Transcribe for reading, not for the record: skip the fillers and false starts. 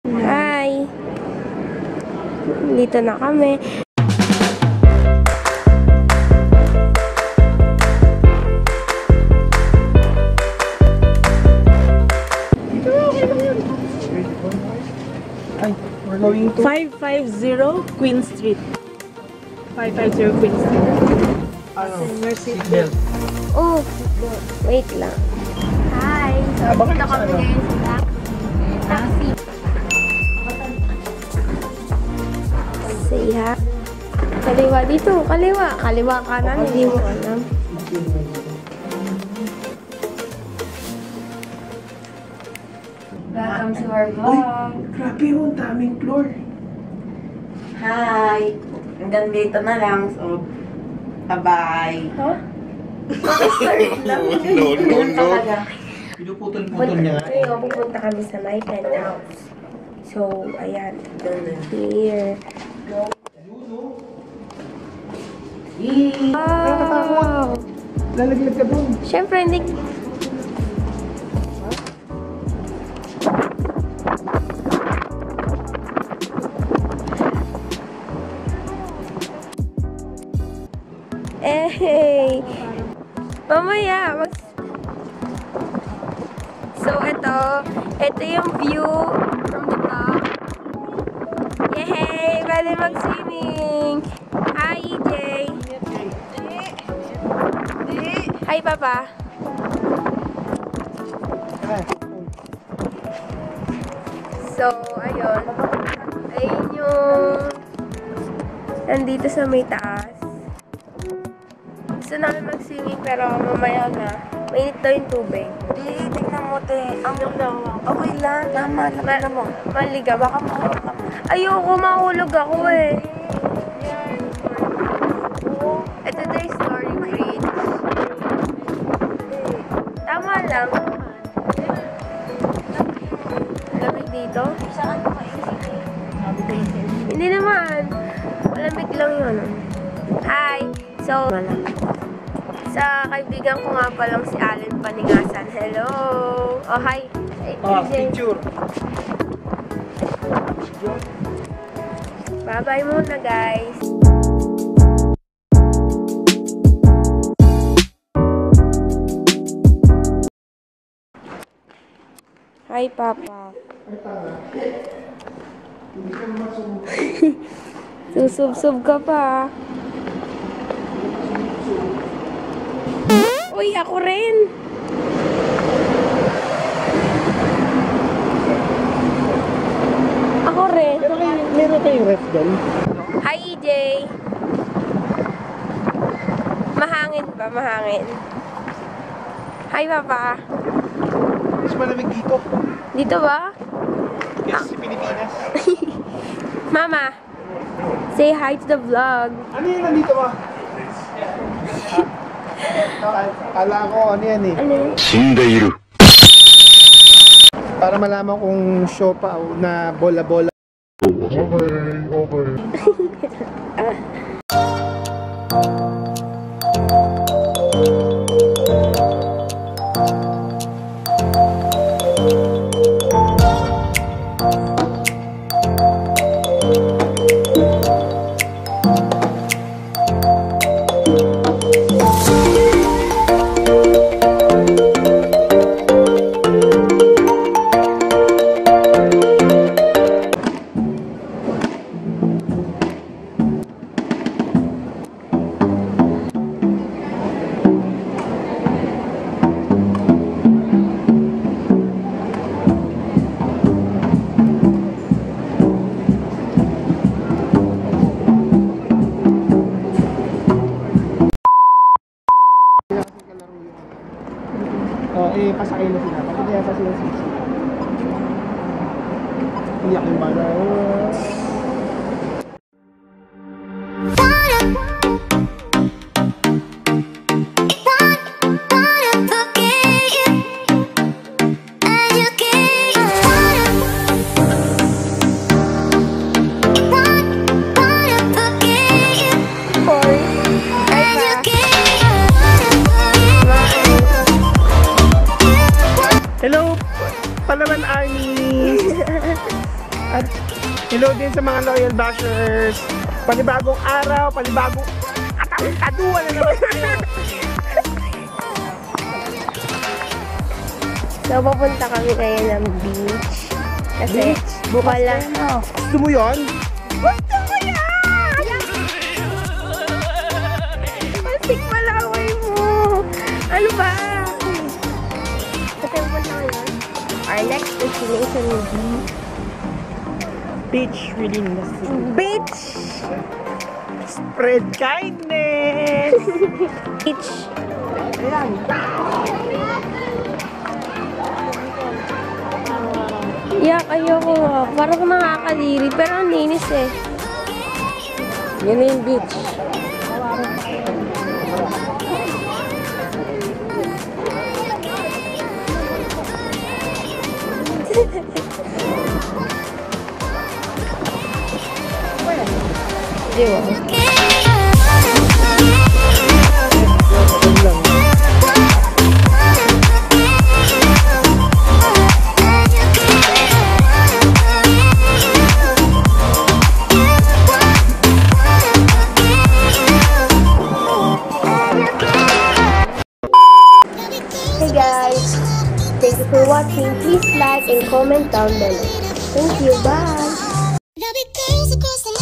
Hi! Dito na kami. Ay, we're going to 550 Queen Street. 550 Queen Street. seatbelt. Oh, wait lang. Hi! So, dito kami ngayon sa taxi. Say hi. Kaliwa dito. Kaliwa. Kaliwa kanan. Hindi mo alam. Welcome to our vlog. Grabe yung daming floor. Hi! Hanggang dito na lang. So, bye-bye. Huh? No. Pinuputol-putol niya nga. Ngayon, pupunta kami sa my penthouse. So, ayan. Here. Wow! Lalaglag ka doon. Siyempre, hindi... Hey! Mamaya, So, ito yung view from the top. Yay! Pwede mag-swimming! Hi, EJ! Hi, Papa! So, ayun. Ayun yung nandito sa may taas. Gusto namin mag-swimming pero mamaya na. Mainit daw yung tubig. Di, tingnan mo, te. Okay lang. Tama. Tingnan mo. Maliga, baka mahulog ka. Ayoko, mahulog ako eh. Ito daw yung Story Bridge. Tama lang. Lamig dito? Saan mo maisip? Hindi naman. Malamig lang yun. Hi! So, sa kaibigan ko nga palang si Allen Paningasan. Hello! Oh, hi! Picture. Bye-bye muna, guys! Hi, Papa! Susub-sub ka pa. Uy, ako rin. Ako rin. Pero meron kayong ref doon? Hi, EJ. Mahangin ba? Mahangin. Hi, Papa. Mas malamig dito. Dito ba? Yes, sa Pilipinas. Mama, say hi to the vlog. Ano yung nandito ba? Kala ko ano yan eh. Ano yun? Para malaman kung siopaw na bola-bola. Okay. Pasakay na sila. Pati kaya pa sila sisi. Iyak yung bala. Hello, Palawan Army! At hello din sa mga loyal bashers. Panibagong araw, panibagong kaduan na naman tayo. So, papunta kami ngayon ng beach. Kasi, bukas lang. Gusto mo yun? Gusto ko yan! Masik malaway mo. Ano ba? Kasi papunta ngayon. Our next destination will be Beach willingness. beach! Spread kindness. Beach. Ayan. Yak, ayoko nga. Parang nakakadiri. Pero ang linis eh. Yan na yung beach. Di ba? Hey guys, thank you for watching. Please like and comment down below. Thank you. Bye. Now it goes across the